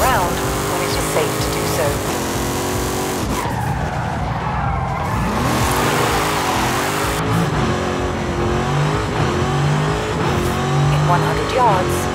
around when it is safe to do so. In 100 yards,